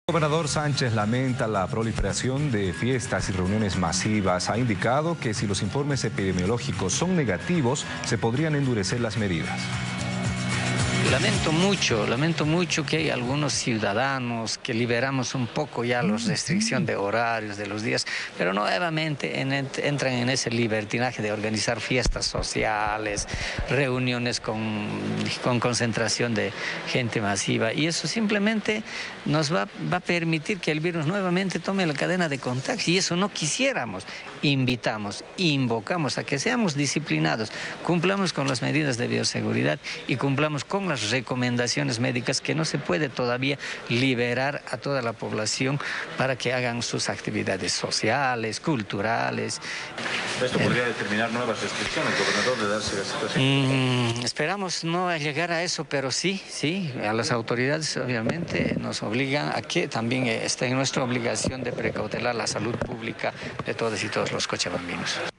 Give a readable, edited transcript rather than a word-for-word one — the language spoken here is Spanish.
El gobernador Sánchez lamenta la proliferación de fiestas y reuniones masivas. Ha indicado que si los informes epidemiológicos son negativos, se podrían endurecer las medidas. Lamento mucho que hay algunos ciudadanos que liberamos un poco ya la restricción de horarios de los días, pero nuevamente entran en ese libertinaje de organizar fiestas sociales, reuniones con concentración de gente masiva, y eso simplemente nos va a permitir que el virus nuevamente tome la cadena de contagio, y eso no quisiéramos. Invocamos a que seamos disciplinados, cumplamos con las medidas de bioseguridad y cumplamos con las recomendaciones médicas, que no se puede todavía liberar a toda la población para que hagan sus actividades sociales, culturales. ¿Esto podría determinar nuevas restricciones, gobernador, de darse la situación? Esperamos no llegar a eso, pero sí, a las autoridades obviamente nos obligan a que también está en nuestra obligación de precautelar la salud pública de todas y todos los cochabambinos.